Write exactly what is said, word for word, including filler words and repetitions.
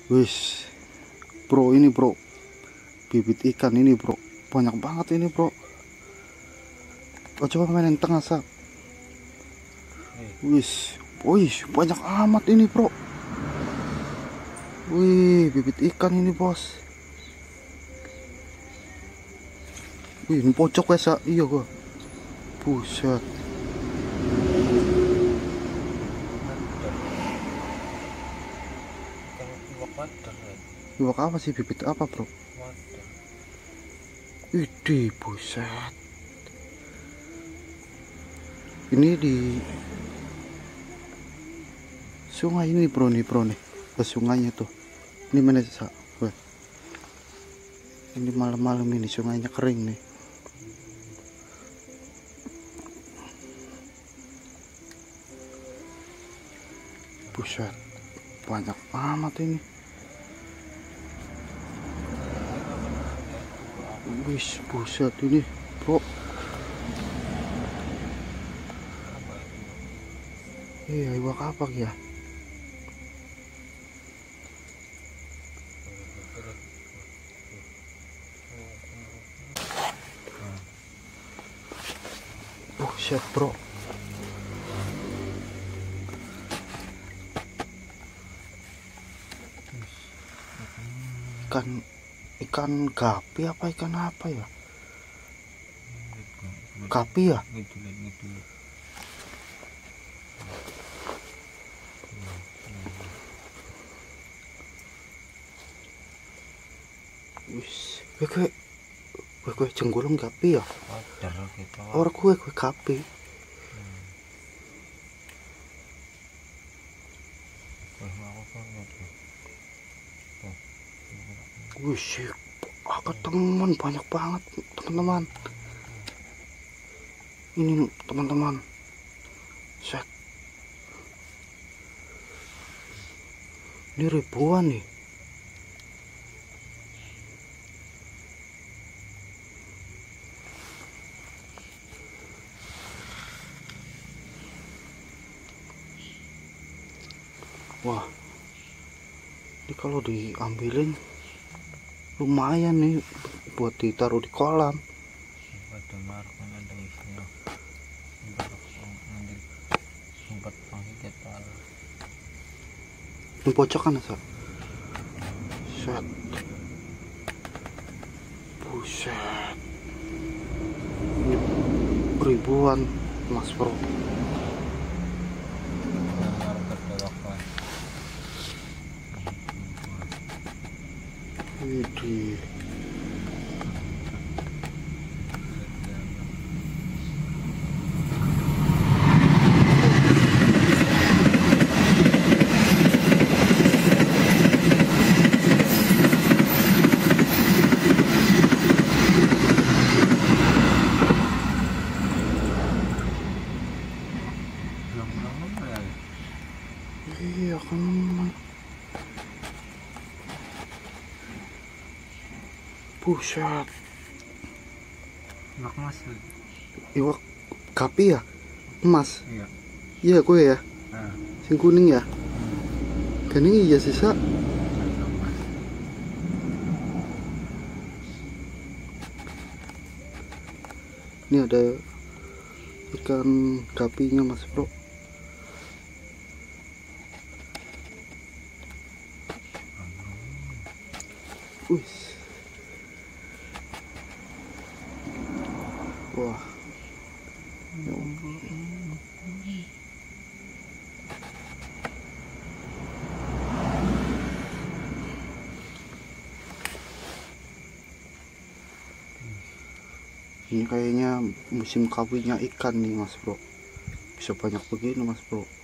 Wis, bro, ini bro, bibit ikan ini bro, banyak banget ini bro. Oh, coba mainin tengah sak. Wis, wih, banyak amat ini bro. Wih, bibit ikan ini bos. Wih, ini pojok ya sak, iya gua. Buset. Iwak apa sih, bibit apa bro? Widih, buset. Ini di sungai ini bro nih bro nih. Ke sungainya tuh. Ini mana sih? Wah. Ini malam-malam ini sungainya kering nih. Buset. Banyak amat ini. Wis, buset ini bro. Iya, iwak apa ya? Buset bro. Ikan ikan gapi apa ikan apa ya? Gapi ya? Wis, kue kue kue jenggolong gapi ya? Orang kue kue gapi. Wih, aku teman banyak banget teman-teman. Ini teman-teman, set. Ini ribuan nih. Wah, ini kalau diambilin lumayan nih buat ditaruh di kolam. Ini pojokan ya, set. Buset. Ini ribuan mas bro. Widih. Iya kan. Buset. Iwak mas. Iwak gapi ya? Emas. Iya. Iya kue ya. Nah. Sing kuning ya. Dan ini iya sisa. Ini ada ikan gapinya mas bro. Wih. Wah. Ini kayaknya musim kawinnya ikan nih mas bro. Bisa banyak begini mas bro.